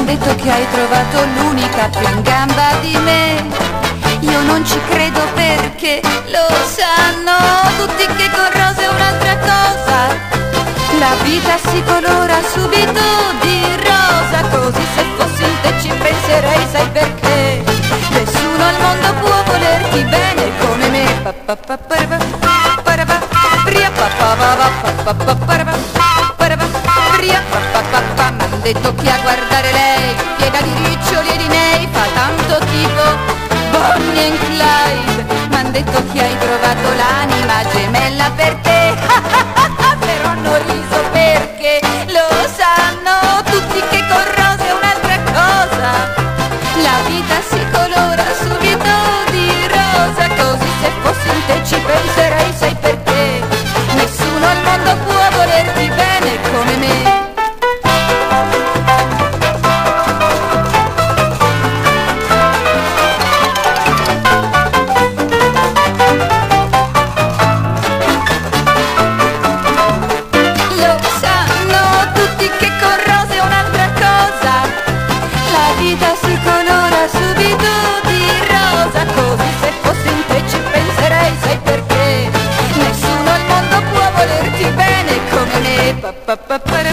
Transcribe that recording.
M'han detto che hai trovato l'unica più in gamba di me. Io non ci credo perché lo sanno tutti che con rosa è un'altra cosa. La vita si colora subito di rosa, così se fossi in te ci penserei, sai perché? Nessuno al mondo può volerti bene come me. M'han detto che a guardare lei, piena di riccioli e di nei, fa tanto tipo Bonnie and Clyde. M'han detto che hai trovato l'anima gemella per te. Però hanno riso perché lo sanno tutti che con rosa è un'altra cosa. La vita si colora subito di rosa, così se fossi in te ci penserei, sai perché? Nessuno al mondo può volerti bene come me. Pa pa pa pa